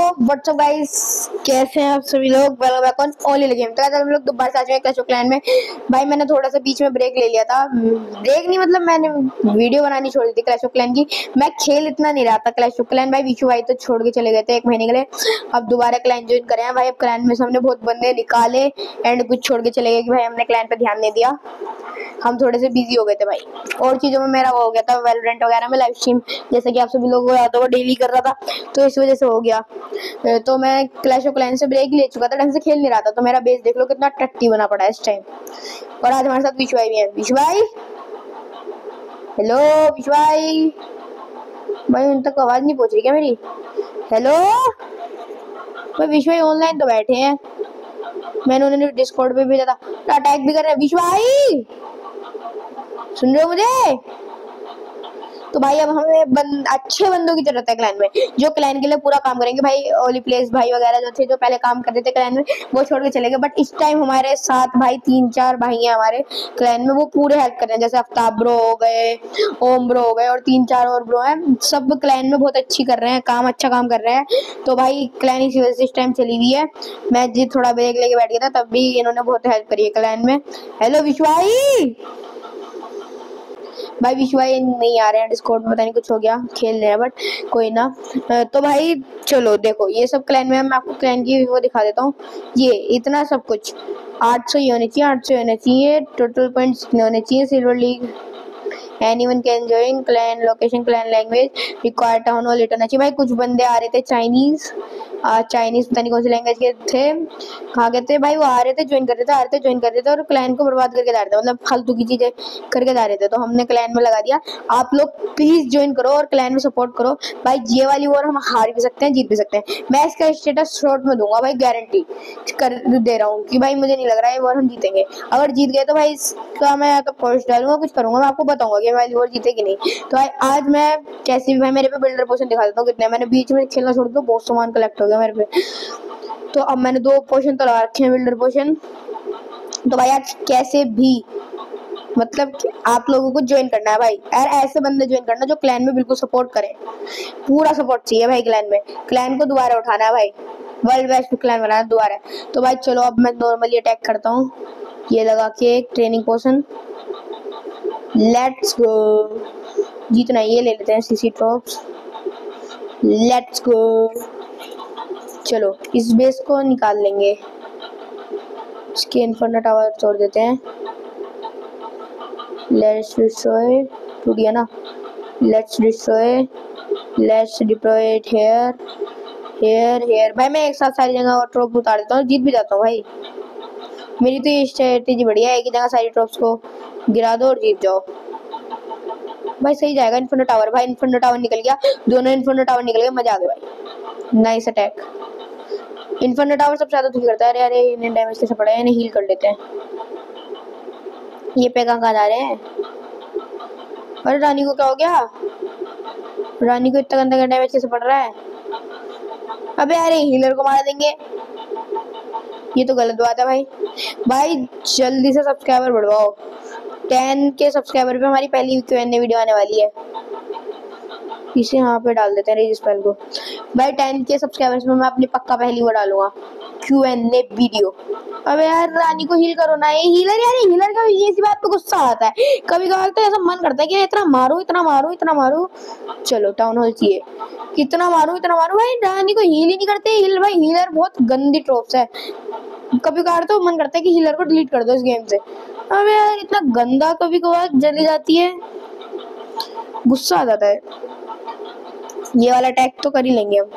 WhatsApp guys, कैसे हैं आप सभी लोग। Welcome back on only game. तो हम लोग दोबारा से आ चुके हैं क्लैश ऑफ क्लैन में। भाई मैंने थोड़ा सा बीच में ब्रेक ले लिया था। ब्रेक नहीं, मतलब मैंने वीडियो बनानी छोड़ दी थी क्लैश ऑफ क्लैन की। मैं खेल इतना नहीं रहा था क्लैश ऑफ क्लैन। भाई विशु भाई तो छोड़ के चले गए थे 1 महीने के लिए। अब दोबारा क्लैन ज्वाइन करे हैं भाई। अब क्लैन में से हमने बहुत बंदे निकाले एंड कुछ छोड़ के चले गए कि भाई हमने क्लैन पे ध्यान नहीं दिया। हम थोड़े से बिजी हो गए थे भाई, और चीजों में मेरा वो हो गया था, वैलोरेंट वगैरह में लाइव स्ट्रीम जैसे कि आप सभी लोगों को याद होगा डेली कर रहा था, तो इस वजह से हो गया। तो मैं क्लैश ऑफ क्लैंस से ब्रेक ले चुका था, ढंग से खेल नहीं रहा था। तो मेरा बेस देख लो कितना टट्टी बना पड़ा है इस टाइम। और आज हमारे साथ विशु भाई भी हैं। विशु भाई, हेलो विशु भाई। भाई उन तक आवाज नहीं पहुंच रही क्या मेरी? हेलो भाई, विशु भाई ऑनलाइन तो बैठे हैं, मैंने उन्हें डिस्कॉर्ड पे भेजा था, अटैक भी कर रहे हैं। विशु भाई सुन रहे हो मुझे? तो भाई अब हमें अच्छे बंदों की जरूरत है क्लैन में, जो क्लैन के लिए पूरा काम करेंगे। भाई ओली प्लेस भाई वगैरह जो थे, जो पहले काम करते थे क्लैन में, वो छोड़ के चले गए। बट इस टाइम हमारे साथ भाई 3-4 भाई हैं हमारे क्लैन में, वो पूरे हेल्प कर रहे हैं। जैसे अफ्ताब ब्रो हो गए, ओम ब्रो हो गए, और 3-4 और ब्रो हैं। सब क्लैन में बहुत अच्छी कर रहे हैं काम, अच्छा काम कर रहे हैं। तो भाई क्लैन इसी वजह से इस टाइम चली हुई है। मैं जी थोड़ा ब्रेक लेके बैठ गया था, तब भी इन्होंने बहुत हेल्प करी है क्लैन में। हेलो विशु भाई विशु भाई नहीं आ रहे हैं डिस्कॉर्ड में, पता नहीं कुछ हो गया, खेल रहे हैं बट कोई ना। तो भाई चलो देखो, ये सब क्लैन में मैं आपको क्लैन की वो दिखा देता हूँ। ये इतना सब कुछ 800 ही होने चाहिए, 800 होने चाहिए, टोटल पॉइंट्स होने चाहिए। Silver league, anyone can join clan, location clan language, required town hall होना चाहिए। भाई कुछ बंदे आ रहे थे चाइनीज पता नहीं कौन सी लैंग्वेज के थे, कहाँ के थे भाई। वो आ रहे थे, ज्वाइन कर रहे थे, आ रहे थे, ज्वाइन कर रहे थे, और क्लैन को बर्बाद करके जा रहे थे, मतलब फालतू की चीजें करके जा रहे थे। तो हमने क्लैन में लगा दिया। आप लोग प्लीज ज्वाइन करो और क्लैन में सपोर्ट करो भाई। ये वाली वॉर हम हार भी सकते हैं, जीत भी सकते हैं। मैं इसका स्टेटस शॉर्ट में दूंगा भाई, गारंटी कर दे रहा हूँ कि भाई मुझे नहीं लग रहा है वॉर हम जीतेंगे। अगर जीत गए तो भाई इसका मैं तो पोस्ट डालूंगा, कुछ करूंगा, मैं आपको बताऊंगा कि वाली वॉर जीते कि नहीं। तो भाई आज मैं कैसे भी, भाई मेरे पे बिल्डर पोशन दिखा देता हूँ कितने। मैंने बीच में खेलना छोड़ दिया, बहुत सामान कलेक्ट हो गया मेरे पे। तो अब मैंने 2 पोशन तो लगा रखे हैं, बिल्डर पोशन। तो भाई आज कैसे भी, मतलब आप लोगों को ज्वाइन करना है भाई, और ऐसे बंदे ज्वाइन करना जो क्लैन में बिल्कुल सपोर्ट करें। पूरा सपोर्ट चाहिए भाई क्लैन में। क्लैन को दोबारा उठाना है भाई, वर्ल्ड बेस्ट क्लैन बनाना दोबारा। तो भाई चलो अब मैं नॉर्मली अटैक करता हूँ, ये लगा के एक ट्रेनिंग पोशन। लेट्स गो, जीतना ये ले लेते हैं सीसी ट्रॉप्स। लेट्स गो, चलो इस बेस को निकाल लेंगे, इसके इन्फर्नो टावर तोड़ देते हैं। लेट्स डिस्ट्रॉय, टूट गया ना। Let's destroy, let's deploy it here here here. भाई मैं एक साथ सारी जगह और ट्रॉप उतार देता हूँ, जीत भी जाता हूँ भाई। मेरी तो ये स्ट्रेटेजी बढ़िया है, एक ही जगह सारी ट्रॉप्स को गिरा दो और जीत जाओ भाई। सही जाएगा इन्फर्नो टावर। भाई इन्फर्नो टावर निकल गया, दोनों इन्फर्नो टावर निकल गए, मजा आ गया भाई। Nice attack. इन्फर्नो टावर सबसे ज्यादा दुखी करता है। अरे अरे इन्हें डैमेज कैसे पड़ा है, इन्हें हील कर लेते हैं। ये पे कहाँ जा रहे हैं? अरे रानी को क्या हो गया? रानी को इतना गंदा डैमेज कैसे पड़ रहा है? अबे अरे हीलर को मार देंगे, ये तो गलत बात है भाई। भाई जल्दी से सब्सक्राइबर बढ़वाओ, 10 के सब्सक्राइबर पे हमारी पहली Q&A वीडियो आने वाली है। इसे यहाँ पे डाल देते हैं रेजिस पेल को। भाई 10 के सब्सक्राइबर्स में मैं अपनी पक्का पहली वो डालूंगा, Q&A वीडियो। अबे यार रानी को हील करो ना, ये हीलर यार, हीलर का ये सी बात पे गुस्सा आता है कभी कभार। तो ऐसा मन करता है कि इतना मारू इतना मारू इतना मारू। चलो टाउन हॉल चाहिए, कितना मारू इतना मारू। भाई रानी को हील ही नहीं करते हील। भाई हीलर बहुत गंदी ट्रॉप्स है, कभी कभार तो मन करता है कि हीलर को डिलीट कर दो इस गेम से। अबे यार इतना गंदा कभी कभार जली जाती है, गुस्सा आ जाता है। ये वाला अटैक तो कर ही लेंगे हम,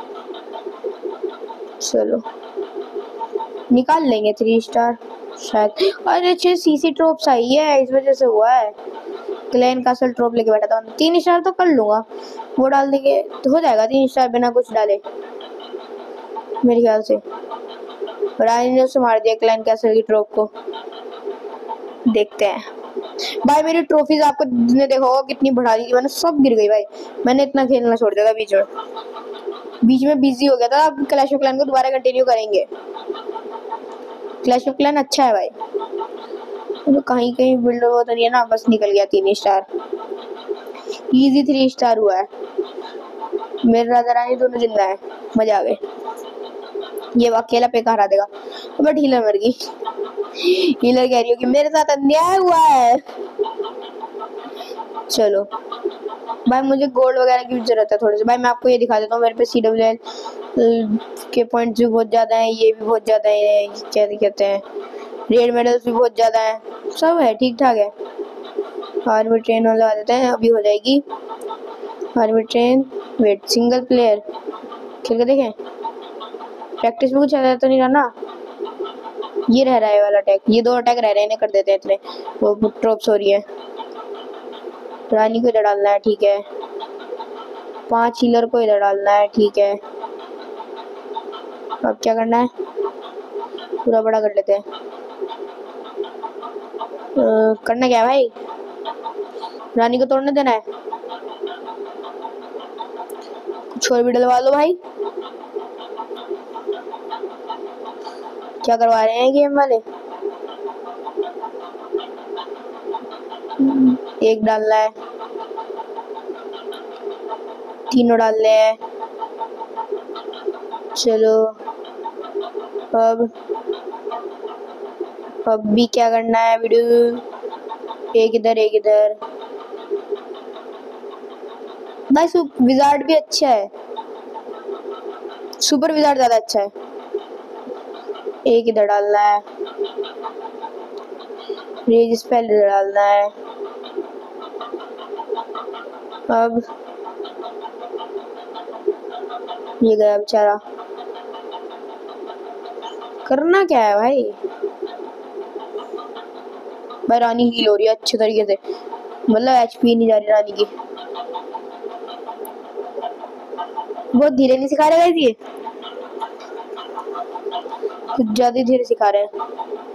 चलो निकाल लेंगे 3 स्टार शायद। और अच्छे सीसी ट्रॉप्स आई है, इस वजह से हुआ है। क्लैन कासल ट्रॉप लेके बैठा था, 3 स्टार तो कर लूंगा, वो डाल देंगे तो हो जाएगा 3 स्टार बिना कुछ डाले मेरे ख्याल से। रानी ने उसे मार दिया क्लैन कासल की ट्रॉप को। देखते हैं भाई, मेरी ट्रॉफीज आपको ने देखा होगा कितनी बढ़ा दी थी मैंने, सब गिर गई भाई। मैंने इतना खेलना छोड़ दिया था बीच में बिजी हो गया था। अब क्लैश ऑफ क्लैन को दोबारा कंटिन्यू करेंगे। क्लैश ऑफ क्लैन अच्छा है भाई, तो कहीं कहीं बिल्डर वो तो नहीं है ना, बस निकल गया 3 स्टार, इजी 3 स्टार हुआ है। मेरे राजा रानी दोनों जिंदा है, मजा आ गए। ये अकेला पे हरा देगा, बट हीलर मर गई। हीलर कह रही हो कि मेरे साथ अन्याय हुआ है। चलो भाई मुझे गोल्ड वगैरह की भी जरूरत है थोड़े से। भाई मैं आपको ये दिखा देता हूँ, मेरे पे CWL के पॉइंट्स भी बहुत ज्यादा हैं, ये भी बहुत ज्यादा है, क्या कहते हैं, रेड मेडल्स भी बहुत ज्यादा है, सब है, ठीक ठाक है। आर्मी ट्रेन लगा देते हैं, अभी हो जाएगी army train. Wait, single player खेल के देखें, प्रैक्टिस में कुछ ऐसा तो नहीं रहा ना। ये रह रहा है वाला अटैक, ये 2 अटैक रह रहे हैं, इन्हें कर देते हैं इतने। वो ट्रॉप्स हो रही है, रानी को इधर डालना है, ठीक है। 5 हीलर को इधर डालना है, ठीक है। अब क्या करना है, पूरा बड़ा कर लेते हैं। करना क्या है भाई, रानी को तोड़ने देना है, कुछ और भी डलवा लो भाई। क्या करवा रहे हैं गेम वाले, एक डालना है, तीनों डालने हैं। चलो अब भी क्या करना है वीडियो, एक इधर एक इधर। भाई विजार्ड भी अच्छा है, सुपर विजार्ड ज्यादा अच्छा है। एक इधर डालना है, रेज स्पेल इधर डालना है। अब ये गया बेचारा, करना क्या है भाई। भाई रानी हील हो रही है अच्छे तरीके से, मतलब HP नहीं जा रही रानी की। बहुत धीरे नहीं सिखा रहे ये, कुछ ज्यादा धीरे सिखा रहे हैं।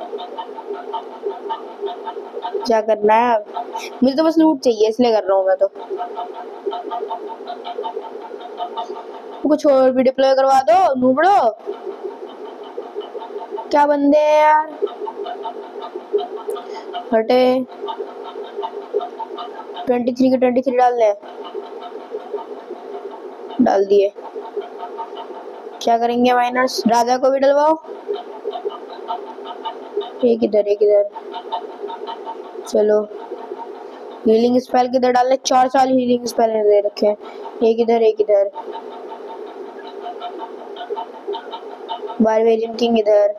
क्या करना है अब, मुझे तो बस लूट चाहिए इसलिए कर रहा हूँ मैं तो। कुछ और भी डिप्लॉय करवा दो नूबड़ो, क्या बंदे हैं यार, हटे। 23 के 23 डाल ले, डाल दिए। क्या करेंगे माइनर्स, राजा को भी डलवाओ, एक इधर एक इधर। चलो हीलिंग स्पेल किधर डालने, 4 हीलिंग स्पेल दे रखे हैं, एक इधर एक इधर। बारबेरियन किंग इधर,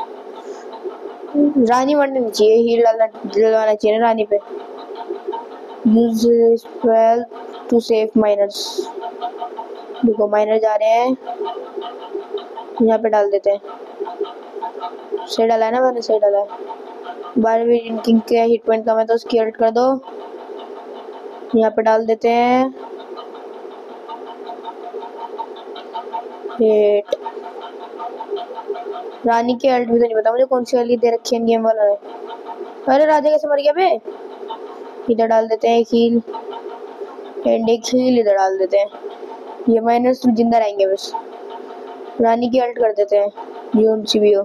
रानी मरनी नहीं चाहिए, हील डलवाना चाहिए ना रानी पे। Use spell to save miners, देखो माइनर जा रहे हैं, यहाँ पे डाल देते हैं। सही डाला है ना मैंने, सही डाला है। बारबेरियन किंग के हिट पॉइंट कम है तो उसकी अल्ट कर दो, यहाँ पे डाल देते हैं। हिट रानी की अल्ट भी तो नहीं पता मुझे कौन सी वाली दे रखी है गेम वाला ने। अरे राजा कैसे मर गया बे, इधर डाल देते हैं एक हील एंड एक हील इधर डाल देते हैं। ये माइनस जिंदा रहेंगे बस, रानी की अल्ट कर देते हैं, जो सी भी हो।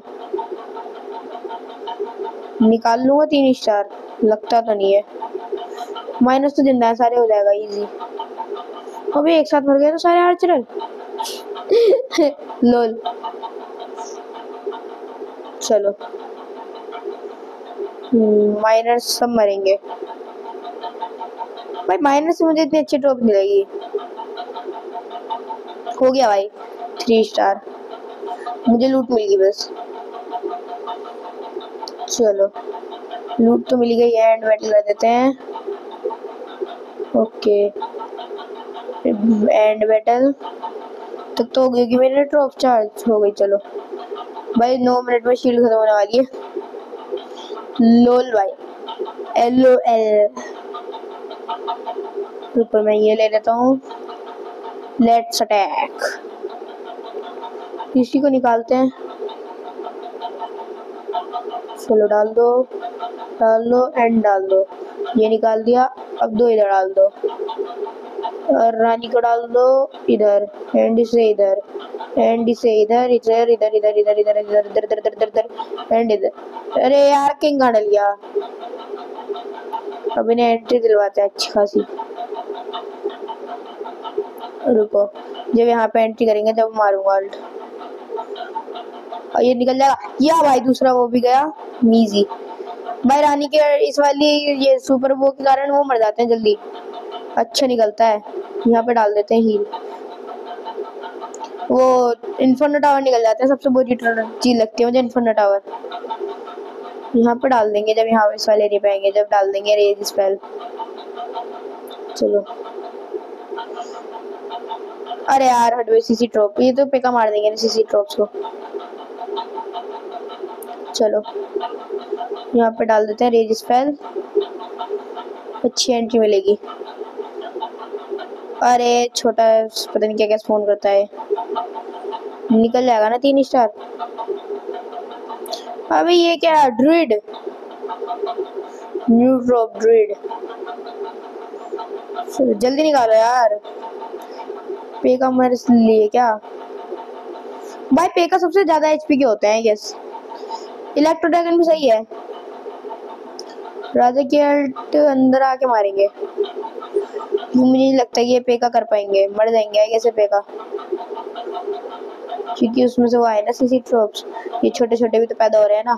निकाल लूंगा 3 स्टार, लगता तो नहीं है। माइनस तो जिंदा है, सारे हो जाएगा इजी। अबे एक साथ मर गए तो सारे आर्चर। लोल। चलो माइनस सब मरेंगे भाई, माइनस से मुझे इतनी अच्छी टॉप मिलेगी। हो गया भाई 3 स्टार, मुझे लूट मिल गई बस। चलो लूट तो मिल गई, एंड बैटल कर देते हैं। ओके एंड बैटल तक तो हो गई कि मेरे ट्रॉप चार्ज हो गई। चलो भाई 9 मिनट में शील्ड खत्म होने वाली है। लोल भाई LOL। ऊपर मैं ये ले लेता हूँ, लेट्स अटैक। इसी को निकालते हैं, चलो डाल दो एंड डाल दो। ये निकाल दिया, अब 2 इधर डाल दो और रानी को डाल दो इधर, एंड इसे इधर, एंड इसे इधर इधर इधर इधर इधर इधर इधर इधर इधर इधर इधर एंड इधर। अरे यार किंग का डल गया, अब इन्हें एंट्री दिलवाते हैं अच्छी खासी। रुको जब यहाँ पे एंट्री करेंगे तब मारूंगा अल्ट। और ये निकल जाएगा। या भाई दूसरा वो भी गया, नीजी। भाई रानी के इस वाली ये सुपर वो के कारण वो मर जाते हैं जल्दी। अच्छा निकलता है, यहाँ पे डाल देते हैं हील। वो इन्फर्नो टावर निकल जाता है, सबसे बुरी चीज लगती है मुझे इन्फर्नो टावर। यहाँ पे डाल देंगे जब यहाँ इस वाले एरिया पे आएंगे, जब डाल देंगे रेज स्पेल। चलो अरे यार हटवे सीसी ट्रॉप, ये तो पेका मार देंगे सीसी ट्रॉप्स को। चलो यहाँ पे डाल देते हैं रेज स्पेल, अच्छी एंट्री मिलेगी। अरे छोटा पता नहीं क्या क्या फोन करता है, निकल जाएगा ना 3 स्टार। अबे ये क्या ड्रूइड, न्यू ड्रॉप ड्रूइड, जल्दी निकालो यार। पेका मेरे लिए क्या भाई, पेका सबसे ज्यादा एचपी के होते हैं यस। इलेक्ट्रो ड्रैगन भी सही है, राजा की अल्ट अंदर आके मारेंगे। मुझे नहीं लगता ये पेका कर पाएंगे, मर जाएंगे कैसे पेका, क्योंकि उसमें से वो आए ना सीसी ट्रॉप्स। ये छोटे छोटे भी तो पैदा हो रहे हैं ना।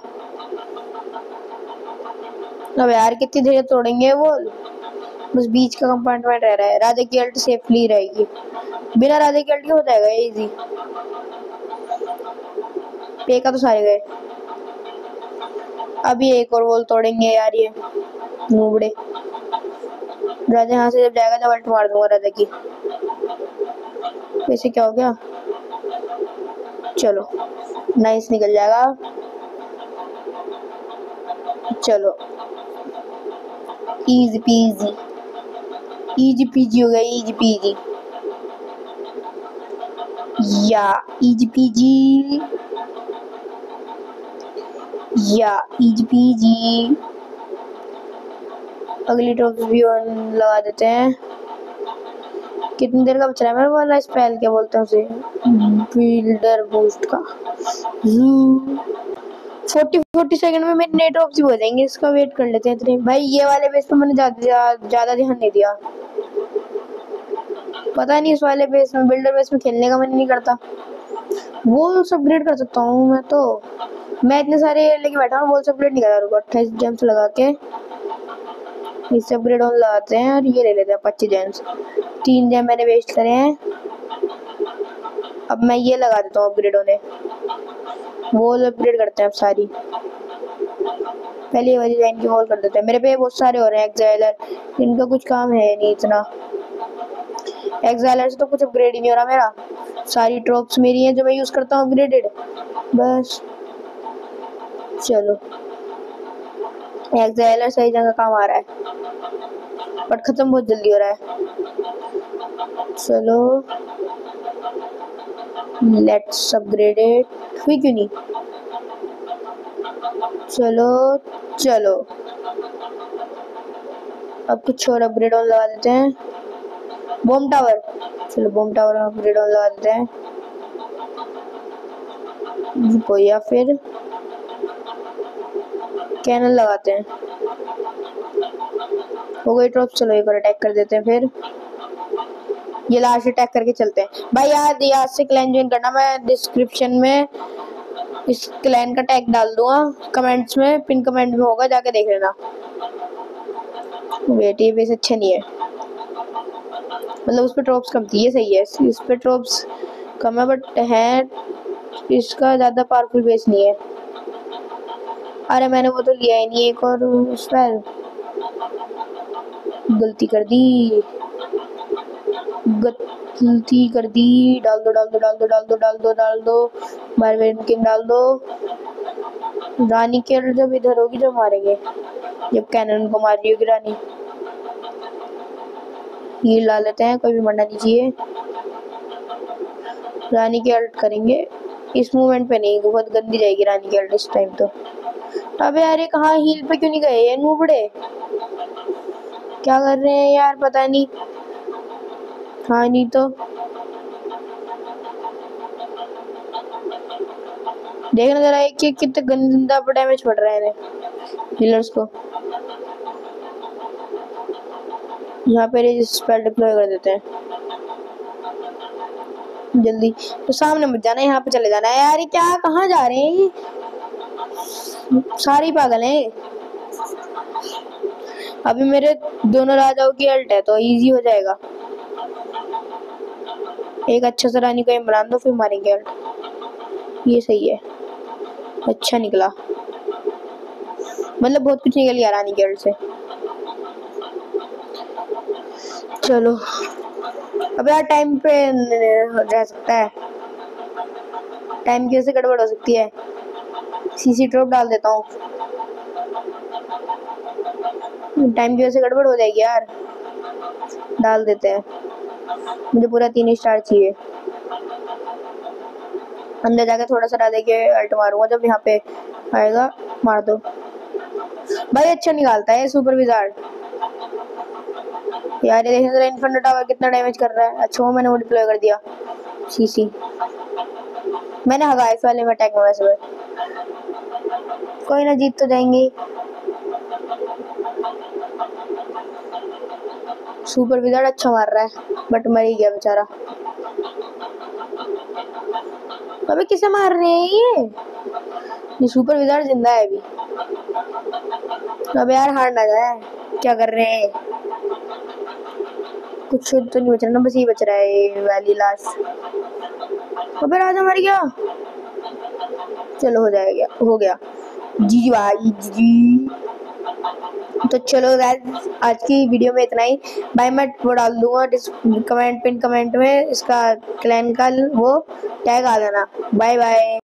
अब यार कितनी देर तोड़ेंगे वो, बस बीच का कंपार्टमेंट रह रहा है। राजा की अल्ट सेफली रहेगी, बिना राजा की अल्ट के हो जाएगा इजी। पेका तो सारे गए, अभी एक और वॉल तोड़ेंगे यार ये नूबड़े। राजा यहाँ से जब जाएगा जब अल्ट मार दूंगा राजा की। वैसे क्या हो गया, चलो नाइस निकल जाएगा। चलो इजी पीजी, इजी पीजी हो गया, इजी पीजी या इजी पीजी या इजी पीजी। अगली टॉप भी लगा देते हैं। कितनी देर का बच रहा है मेरे वाला स्पेल, क्या बोलते हैं उसे, बिल्डर बूस्ट का। 40 सेकंड में मेरे नेट ऑफ हो जाएंगे, इसका वेट कर लेते हैं इतने। भाई ये वाले बेस पे मैंने ज्यादा ध्यान नहीं दिया, पता नहीं इस वाले बेस में बिल्डर बेस में खेलने का मन नहीं करता। वॉल्स अपग्रेड कर सकता हूँ मैं तो, मैं इतने सारे लेके बैठा हूँ। वॉल्स अपग्रेड नहीं कर रहा, 28 जेम्स लगा के इससे अपग्रेड ऑन लगाते हैं और ये ले लेते हैं 25 जेम्स। 3 जेम मैंने वेस्ट करे हैं, अब मैं ये लगा देता हूँ अपग्रेड होने। वॉल अपग्रेड करते हैं अब सारी, पहले ये वाली लाइन की वॉल कर देते हैं। मेरे पे बहुत सारे हो रहे हैं एक्साइलर, इनका कुछ काम है नहीं इतना। एक्साइलर से तो कुछ अपग्रेड ही नहीं हो रहा मेरा, सारी ट्रॉप्स मेरी हैं जो मैं यूज करता हूँ अपग्रेडेड बस। चलो एक्साइलर सही जगह काम आ रहा है, बट खत्म बहुत जल्दी हो रहा है। चलो लेट्स अपग्रेड इट, हुई क्यों नहीं। चलो चलो अब कुछ और अपग्रेड ऑन लगा देते हैं। बॉम्ब टावर, चलो बॉम्ब टावर अपग्रेड ऑन लगा देते हैं। रुको, या फिर कैनन लगाते हैं। हो गई ड्रॉप, चलो एक और अटैक कर देते हैं। फिर ये लास्ट अटैक करके चलते हैं। भाई याद से क्लैन ज्वाइन करना, मैं डिस्क्रिप्शन में इस क्लैन का टैग डाल दूंगा, कमेंट्स में पिन कमेंट में होगा, जाके देख लेना। वेट ये बेस अच्छा नहीं है, मतलब उस पर ट्रॉप्स कम थी, ये सही है। इस पे ट्रॉप्स कम है बट है, इसका ज्यादा पावरफुल बेस नहीं है। अरे मैंने वो तो लिया ही नहीं, एक और स्पेल, गलती कर दी, गलती कर दी। डाल दो डाल दो डाल दो डाल दो डाल दो डाल दो, बारबेरियन किंग डाल दो। रानी के जब इधर होगी जब मारेंगे, जब कैनन को मार रही होगी रानी। हील डाल लेते हैं, कोई भी मरना नहीं चाहिए। रानी के अल्ट करेंगे इस मूवमेंट पे, नहीं बहुत गंदी जाएगी रानी के अल्ट इस टाइम तो। अबे यार ये कहाँ हील पे क्यों नहीं गए ये नूबड़े, क्या कर रहे हैं यार पता नहीं। हाँ नहीं तो देखना जरा एक कितने गंदा डैमेज पड़ रहा है हीलर्स को। यहाँ पे स्पेल डिप्लॉय कर देते हैं। जल्दी। तो सामने मत जाना, यहाँ पे चले जाना है यार। ये क्या, कहाँ जा रहे हैं? सारे पागल हैं। अभी मेरे दोनों राजाओं की अल्ट है तो इजी हो जाएगा। एक अच्छा सा रानी को इमरान दो, फिर मारेंगे अल्ट। ये सही है, अच्छा निकला। मतलब बहुत कुछ निकल गया रानी के अल्ट से। चलो अब यार टाइम पे रह सकता है, टाइम की वजह से गड़बड़ हो सकती है। सीसी ड्रॉप डाल देता हूँ, टाइम की वजह से गड़बड़ हो जाएगी यार। डाल देते हैं, मुझे पूरा 3 स्टार चाहिए। अंदर जाके थोड़ा सा डाले के अल्ट मारूंगा जब यहाँ पे आएगा। मार दो भाई, अच्छा निकालता है सुपर विजार्ड यार। ये देखिए जरा इन्फिनिटी टावर कितना डैमेज कर रहा है। अच्छा वो मैंने वो डिप्लॉय कर दिया। सीसी मैंने हगाया इस वाले में अटैक में। वैसे कोई ना, जीत तो जाएंगे। सुपर विजार्ड अच्छा मार रहा है बट मर ही गया बेचारा। अबे किसे मार रहे हैं ये सुपर विजार्ड जिंदा है अभी। अब यार हार ना जाए, क्या कर रहे हैं? कुछ तो नहीं बच रहा ना, बस ये बच रहा है ये वैली लास्ट। अबे राजा मर गया। चलो हो जाएगा, हो गया। जी भाई जी। तो चलो गाइस आज की वीडियो में इतना ही। भाई मैं वो डाल दूंगा पिन कमेंट में इसका क्लैन का वो टैग आ जाना। Bye bye.